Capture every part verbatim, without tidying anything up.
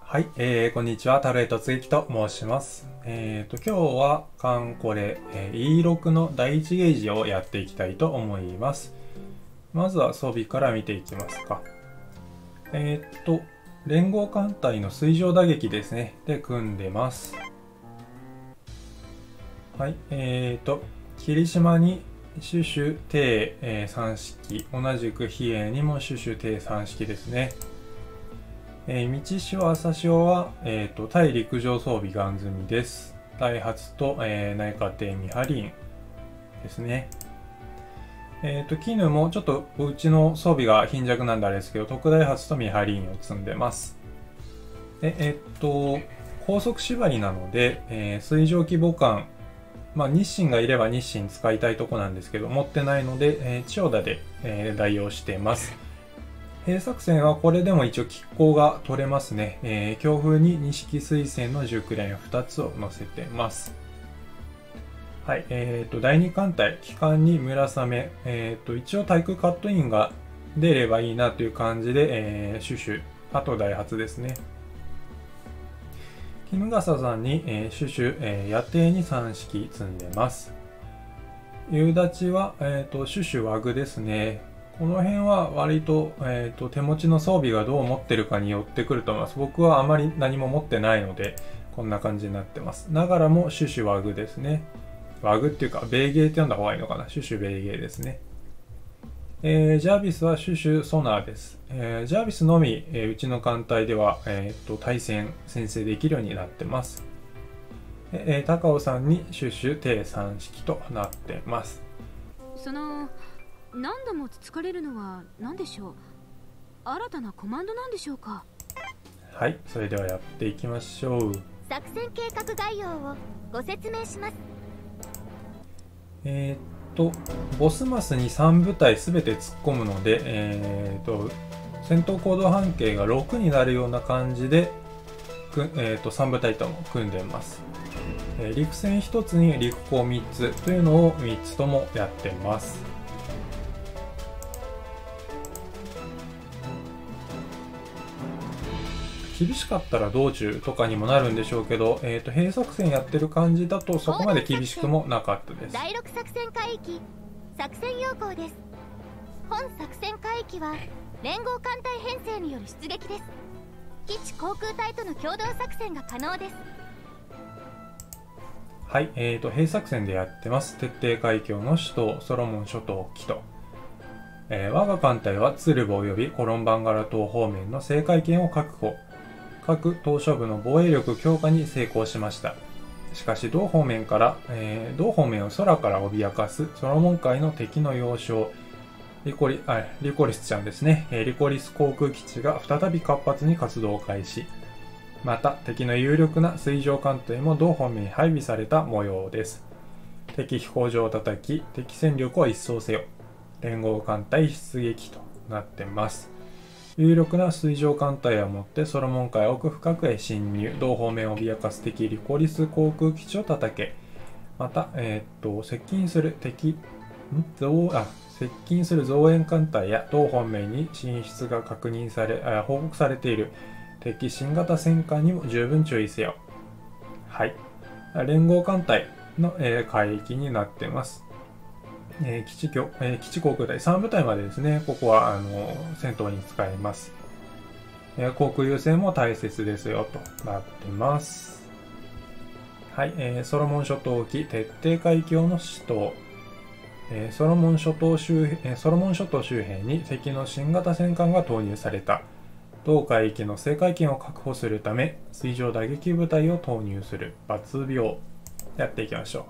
はい、えー、こんにちは。タルエ突撃と申します。えーと、今日はカンコレ、えー、イーろく のだいいちゲージをやっていきたいと思います。まずは装備から見ていきますか。えーと、連合艦隊の水上打撃ですね。で、組んでます。はい、えーと、霧島にシュシュ、テイ、えー、さん式、同じく比叡にもシュシュ、テイさん式ですね。えー、道潮朝潮は、えーと、対陸上装備ガン積みです。ダイハツと、えー、内科艇ミハリンですね。えっ、ー、と、絹もちょっとうちの装備が貧弱なんであれですけど、特ダイハツとミハリンを積んでます。で、えっ、ー、と、高速縛りなので、えー、水上規模感、まあ、日清がいれば日清使いたいとこなんですけど、持ってないので、えー、千代田で、えー、代用しています。兵作戦はこれでも一応機構が取れますね。えー、強風に錦水戦の熟練ふたつを載せてます。はい、えーと、だいに艦隊、機関に村雨、えーと、一応対空カットインが出ればいいなという感じで、えー、シュシュ、あとダイハツですね。衣笠さんに、えー、シュシュ、えー、野艇にさん式積んでます。夕立は、えーと、シュシュワグですね。この辺は割と、えーと、手持ちの装備がどう持ってるかによってくると思います。僕はあまり何も持ってないので、こんな感じになってます。ながらもシュシュワグですね。ワグっていうか、ベーゲーって読んだ方がいいのかな。シュシュベーゲーですね。えー、ジャービスはシュシュソナーです。えー、ジャービスのみ、えー、うちの艦隊では、えーと、対戦先制できるようになってます。えー、高尾さんにシュシュテイさん式となってます。 その何度もつつかれるのは何でしょう。新たなコマンドなんでしょうか。 はい、それではやっていきましょう。 作戦計画概要をご説明します。 えー、っとボスマスにさん部隊すべて突っ込むので、えー、っと戦闘行動半径がろくになるような感じで、えー、っとさん部隊とも組んでます。えー、陸戦ひとつに陸攻みっつというのをみっつともやってます。厳しかったら道中とかにもなるんでしょうけど、えー、と兵作戦やってる感じだとそこまで厳しくもなかったです。 だいろく作戦海域作戦要項です。本作戦海域は連合艦隊編成による出撃です。基地航空隊との共同作戦が可能です。 はい、えー、と兵作戦でやってます。徹底海峡の首都ソロモン諸島キト、えー、我が艦隊はツルボ及びコロンバンガラ島方面の制海権を確保、各島嶼部の防衛力強化に成功しました。しかし同方面から、えー、同方面を空から脅かすソロモン海の敵の要衝リコリ、あ、リコリスちゃんですね、えー、リコリス航空基地が再び活発に活動を開始。また敵の有力な水上艦隊も同方面に配備された模様です。敵飛行場を叩き敵戦力を一掃せよ。連合艦隊出撃となってます。有力な水上艦隊を持ってソロモン海奥深くへ侵入。同方面を脅かす敵リコリス航空基地を叩け。また、えー、っと接近する敵ん増あ接近する増援艦隊や同方面に進出が確認されあ報告されている敵新型戦艦にも十分注意せよ。はい、連合艦隊の、えー、海域になってます。えー、基地局、えー、基地航空隊さん部隊までですね、ここはあの戦闘に使えます。えー、航空優勢も大切ですよとなってます。はい、えー、ソロモン諸島沖徹底海峡の首都、えー、ソロモン諸島周辺、えー、ソロモン諸島周辺に敵の新型戦艦が投入された。同海域の制海権を確保するため水上打撃部隊を投入する。抜病やっていきましょう。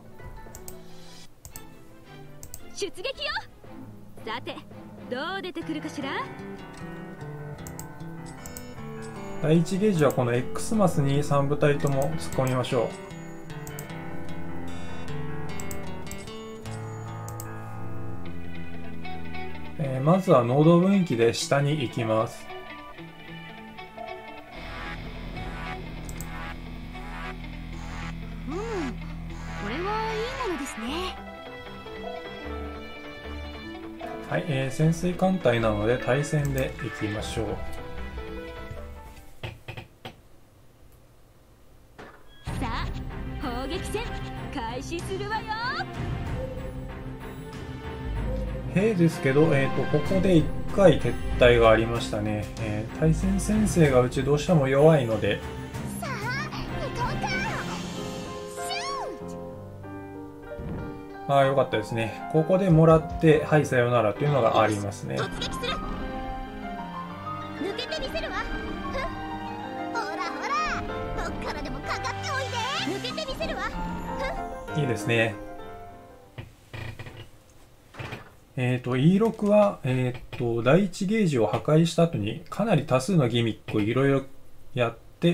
出撃よ。さてどう出てくるかしら。 だいいちゲージはこの X マスにさん部隊とも突っ込みましょう。えー、まずは農道分域で下に行きます。 うん、これはいいものですね。 はい、えー、潜水艦隊なので対戦でいきましょう。 撃戦開始するわよ。 兵ですけど、えーと、ここでいっかい撤退がありましたね。えー、対戦先生がうちどうしても弱いので、 さあ行こうか。シューああ、よかったですね。ここでもらって、はい、さよならというのがありますね。 突撃する。抜けてみせるわ。ふん、ほらほら、どっからでもかかっておいで。抜けてみせるわ。ふん、 いいですね。えっと、イーろく は、えっと、第一ゲージを破壊した後にかなり多数のギミックをいろいろやって、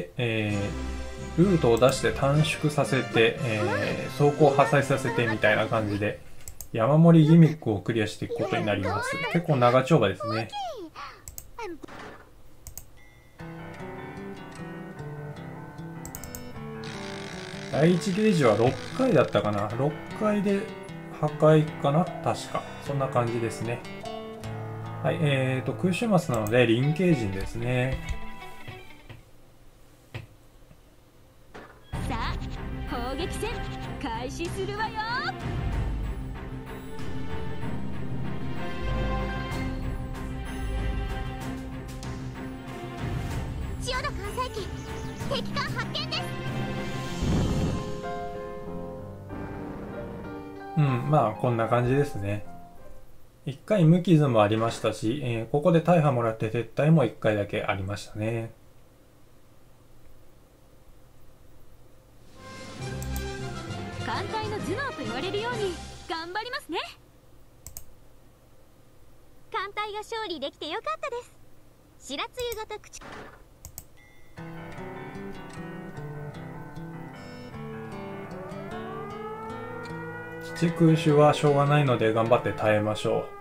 えー、ルートを出して短縮させて、えー、走行を破壊させてみたいな感じで、山盛りギミックをクリアしていくことになります。結構長丁場ですね。第一ゲージはろっかいだったかな。ろっかいで破壊かな確か。そんな感じですね。はい、えーと、空襲マスなので、臨形陣ですね。 さあ砲撃戦開始するわよ。 千代田関西機、敵艦発見です。 うん、まあ、こんな感じですね。いっかい無傷もありましたし、えーここで大破もらって撤退もいっかいだけありましたね。 艦隊の頭脳と言われるように頑張りますね。 艦隊が勝利できてよかったです。白露型口。 基地空襲はしょうがないので頑張って耐えましょ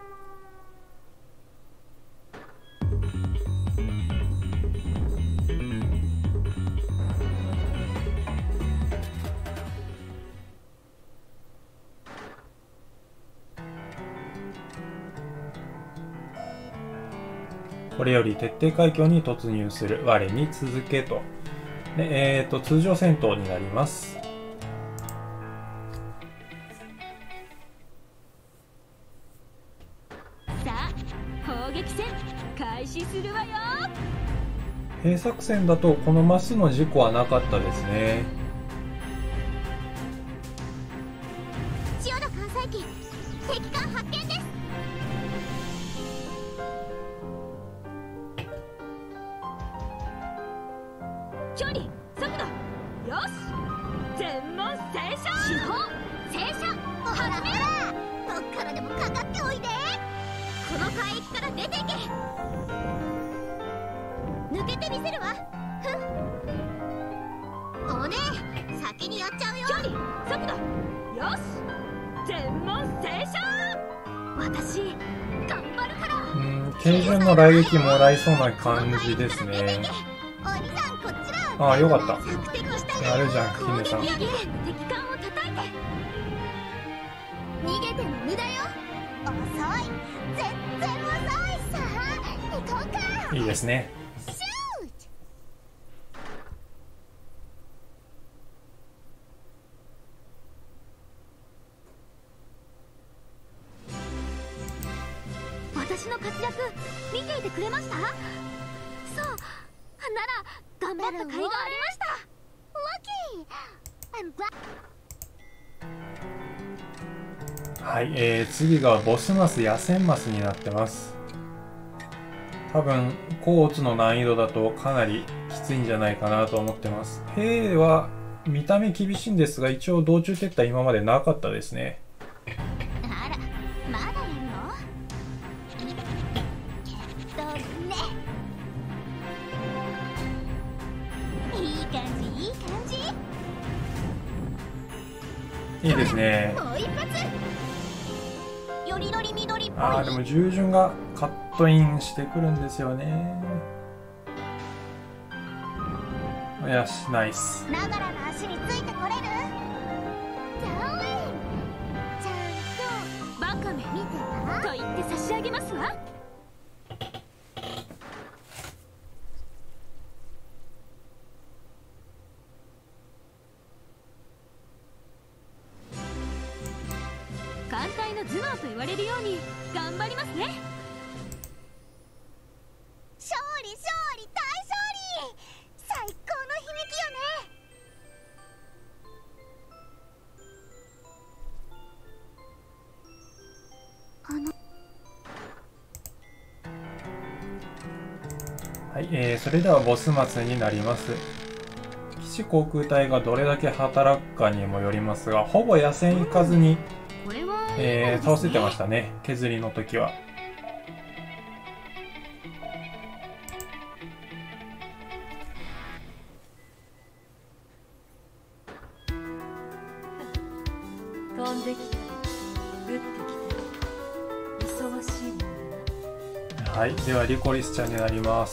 う。これより徹底海峡に突入する。我に続けと。で、えーと、通常戦闘になります。 さあ砲撃戦開始するわよ。 兵作戦だとこのマスの事故はなかったですね。 千代田関西機、敵艦発見です。 距離速度よし全問正射。四方正射。ほらほら、どっからでもかかっておいで。この海域から出ていけ。抜けてみせるわ。ふん、おねえ、先にやっちゃうよ。 距離速度よし全問正射。私頑張るから。 うん、軽順の雷撃もらいそうな感じですね。 お兄さん、こっちだ。 ああ、よかった。 索敵したやるじゃん、姫さん。 敵艦を叩いて。 逃げても無駄よ。遅い、全然遅い。さあ行こうか。 いいですね。 シュート。 私の活躍見ていてくれました？そうなら頑張った甲斐がありました。 ラッキー。I'm glad。 はい、えー、次がボスマス、野戦マスになってます。多分、コーツの難易度だとかなりきついんじゃないかなと思ってます。兵は見た目厳しいんですが、一応道中撤退今までなかったですね。 あら、まだやるの？けどね。いい感じ、いい感じ。 いいですね。 もう一発。よりどりみどりっぽい。 あー、でも従順がカットインしてくるんですよね。よし、ナイス。 ながらの足についてこれる？ダーウィン、ちゃんとバカめ見てた？ と言って差し上げますわ。 隊の頭脳と言われるように頑張りますね。 勝利勝利大勝利、最高の響きよね。あのはい、えー、それではボス末になります。基地航空隊がどれだけ働くかにもよりますが、ほぼ野戦行かずに、 これはえー、倒せてましたね、削りの時は。 飛んできたり撃ってきたり忙しいもんだな。 はい、ではリコリスちゃんになります。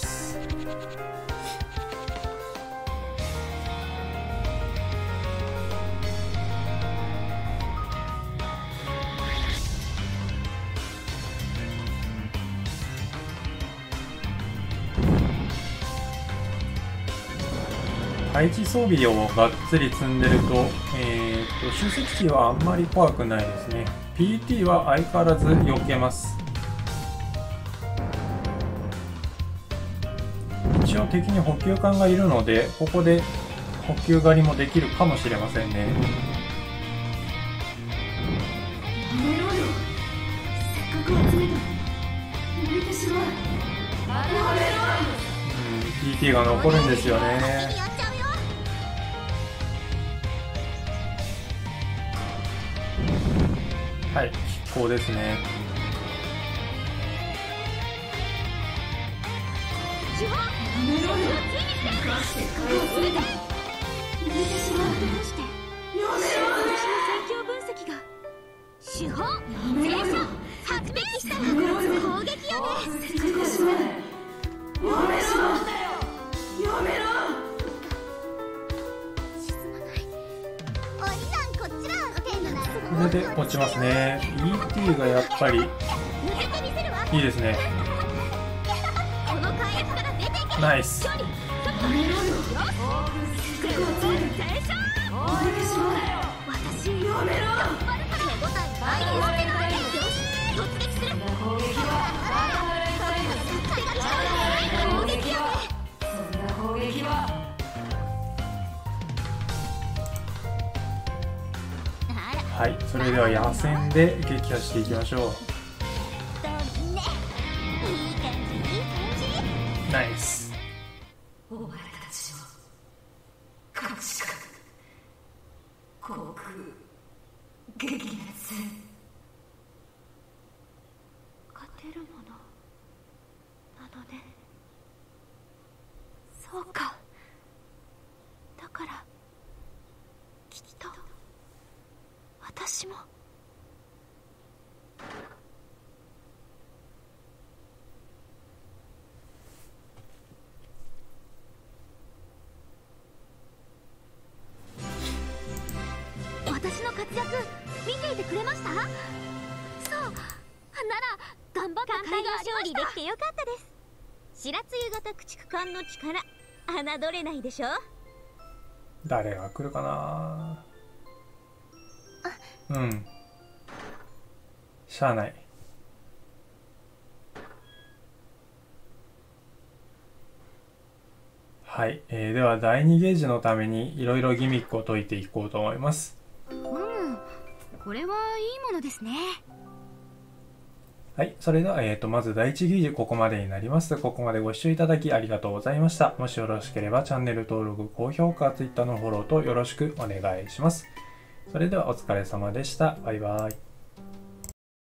配置装備をがっつり積んでると、えー、と集積値はあんまり怖くないですね。 ピーティー は相変わらず避けます。一応敵に補給艦がいるので、ここで補給狩りもできるかもしれませんね。 やめろよ、せっかく集めたのに抜いてしまう。やめろよ。 うん、ピーティー が残るんですよね。 やっちゃうよ。 はい、飛行ですね。 主砲やめろよ。生かして返す。抜いてしまう。 どうしてやめ私の戦況分析が主砲ろよ。やめろよ。 発撃したらやめろよ。 攻撃よね。 せっかくしまえ。やめろ。やめろ。 沈まない。おじさんこっちら手のないこれで落ちますね。 イーティー がやっぱり抜けてみせるわ。 いいですね。 この海域から出ていけ。 ナイス。 やめろよ。せっかく集めた。 戦勝。 抜いてしまえ。 私やめろ。 手応えないです。よし突撃する。 攻撃は攻撃よね。 そんな攻撃はあらはい、それでは野戦で撃破していきましょどんね。いい感じいい感じ。 う。ナイス。 お前たちの価値観、航空撃滅。 勝てるものなのね。そうか。だからきっと私も。私の活躍見ていてくれました？そう、なら頑張った甲斐がありました。勝利できてよかったです。白露型駆逐艦の力侮れないでしょ。 誰が来るかな。うん、しゃあない。はい、えー、ではだいにゲージのためにいろいろギミックを解いていこうと思います。 うん、これはいいものですね。 はい、それでは、えーと、まずだいいちゲージここまでになります。ここまでご視聴いただきありがとうございました。もしよろしければチャンネル登録、高評価、Twitter のフォローとよろしくお願いします。それではお疲れ様でした。バイバイ。